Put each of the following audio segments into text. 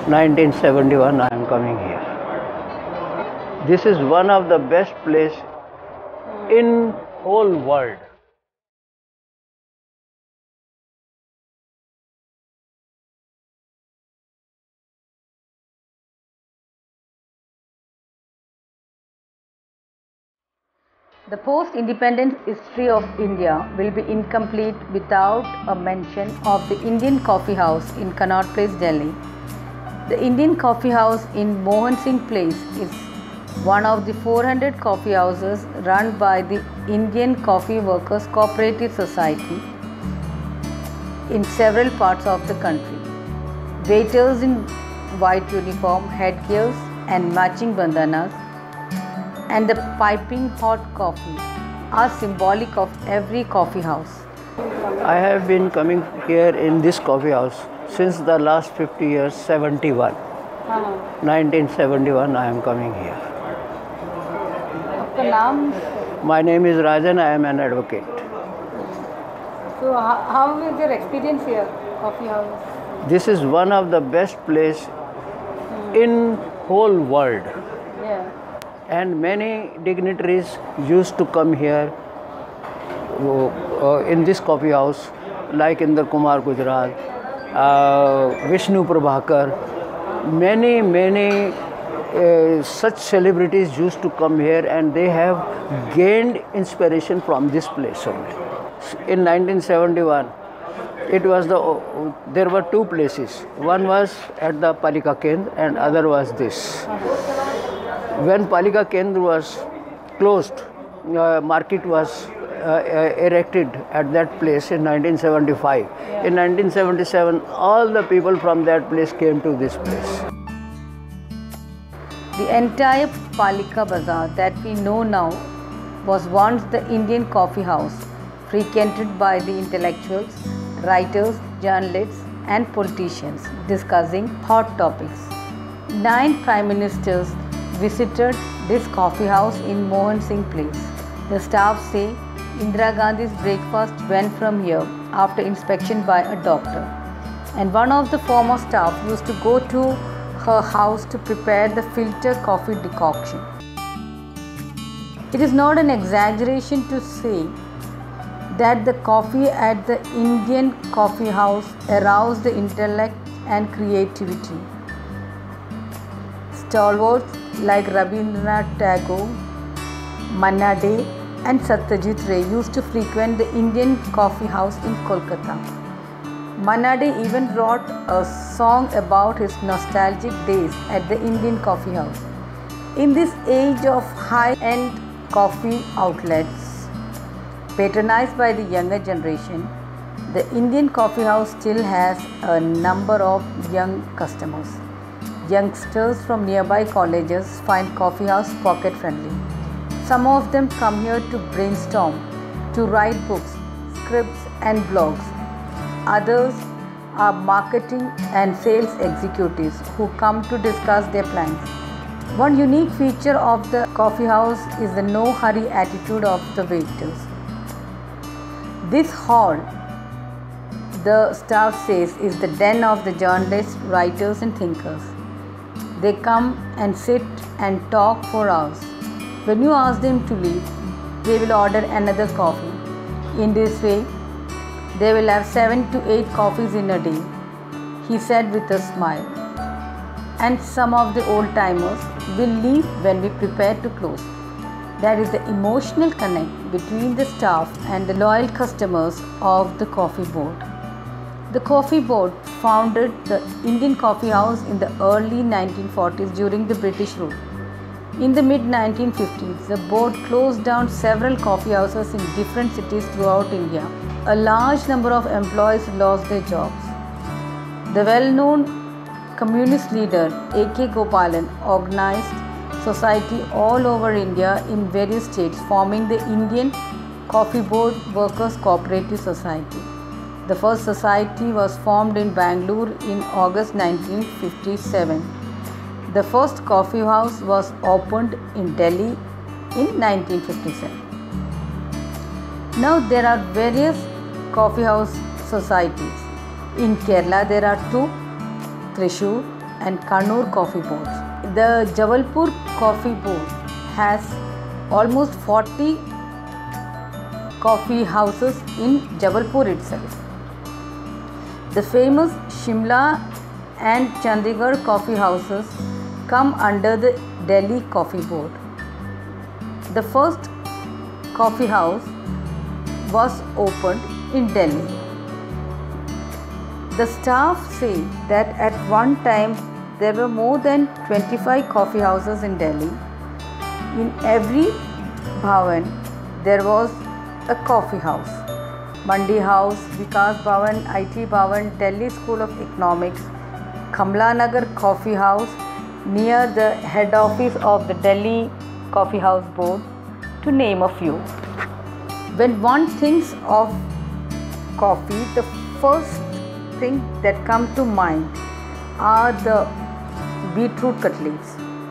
1971 I am coming here. This is one of the best place in whole world. The post-independence history of India will be incomplete without a mention of the Indian Coffee House in Connaught Place, Delhi. The Indian Coffee House in Mohan Singh Place is one of the 400 coffee houses run by the Indian Coffee Workers Cooperative Society in several parts of the country. Waiters in white uniform, headgears and matching bandanas, and the piping hot coffee are symbolic of every coffee house. I have been coming here in this coffee house since the last 50 years, 71. 1971 I am coming here. आपका नाम? My name is Rajan, I am an advocate. So how is your experience here, coffee house? This is one of the best place in whole world. Yeah. And many dignitaries used to come here in this coffee house, like Indra Kumar Gujral, Vishnu Prabhakar. Many such celebrities used to come here, and they have gained inspiration from this place only. In 1971, there were two places. One was at the Palika Kendra and other was this. When Palika Kendra was closed, market was erected at that place in 1975. In 1977, all the people from that place came to this place. The entire Palika Bazaar that we know now was once the Indian coffee house, frequented by the intellectuals, writers, journalists and politicians discussing hot topics. 9 prime ministers visited this coffee house in Mohan Singh Place. The staff say Indira Gandhi's breakfast went from here after inspection by a doctor, and one of the former staff used to go to her house to prepare the filter coffee decoction. It is not an exaggeration to say that the coffee at the Indian coffee house aroused the intellect and creativity. Stalwarts like Rabindranath Tagore, Manna Dey and Satyajit Ray used to frequent the Indian coffee house in Kolkata. Manna Dey even wrote a song about his nostalgic days at the Indian coffee house. In this age of high-end coffee outlets, patronized by the younger generation, the Indian coffee house still has a number of young customers. Youngsters from nearby colleges find coffee house pocket friendly. Some of them come here to brainstorm, to write books, scripts and blogs. Others are marketing and sales executives who come to discuss their plans. One unique feature of the coffee house is the no hurry attitude of the waiters. This hall, the staff says, is the den of the journalists, writers and thinkers. They come and sit and talk for hours. When you ask them to leave, they will order another coffee. In this way, they will have 7 to 8 coffees in a day, he said with a smile. And some of the old-timers will leave when we prepare to close. There is the emotional connect between the staff and the loyal customers of the coffee board. The coffee board founded the Indian coffee house in the early 1940s during the British rule. In the mid-1950s, the board closed down several coffee houses in different cities throughout India. A large number of employees lost their jobs. The well-known communist leader A.K. Gopalan organized society all over India in various states, forming the Indian Coffee Board Workers Cooperative Society. The first society was formed in Bangalore in August 1957. The first coffee house was opened in Delhi in 1957. Now there are various coffee house societies. In Kerala there are 2, Thrissur and Kannur coffee boards. The Jabalpur coffee board has almost 40 coffee houses in Jabalpur itself. The famous Shimla and Chandigarh coffee houses come under the Delhi Coffee Board. The first coffee house was opened in Delhi. The staff say that at one time there were more than 25 coffee houses in Delhi. In every bhavan there was a coffee house. Mandi House, Vikas Bhavan, IT Bhavan, Delhi School of Economics, Kamla Nagar Coffee House near the head office of the Delhi Coffee House Board, to name a few. When one thinks of coffee, the first thing that comes to mind are the beetroot cutlets.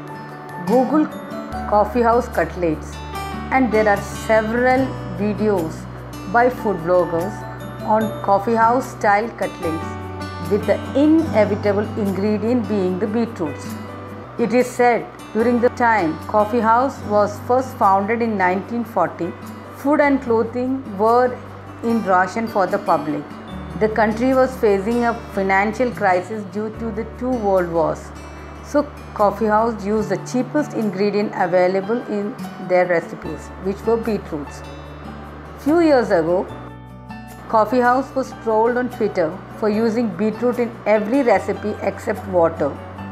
Google coffee house cutlets, and there are several videos by food bloggers on coffee house style cutlets, with the inevitable ingredient being the beetroots. It is said during the time coffee house was first founded in 1940, food and clothing were in ration for the public. The country was facing a financial crisis due to the two world wars. So coffee house used the cheapest ingredient available in their recipes, which were beetroots. Few years ago, coffee house was trolled on Twitter for using beetroot in every recipe except water.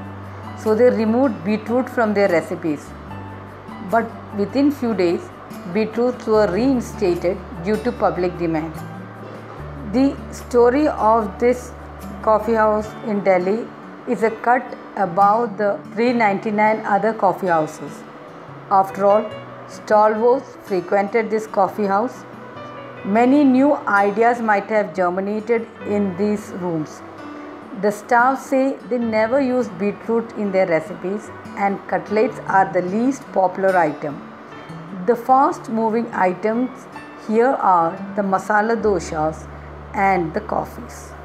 So they removed beetroot from their recipes. But within few days, beetroots were reinstated due to public demand. The story of this coffee house in Delhi is a cut above the 399 other coffee houses. After all, stalwarts frequented this coffee house. Many new ideas might have germinated in these rooms. The staff say they never use beetroot in their recipes, and cutlets are the least popular item. The fast moving items here are the masala doshas and the coffees.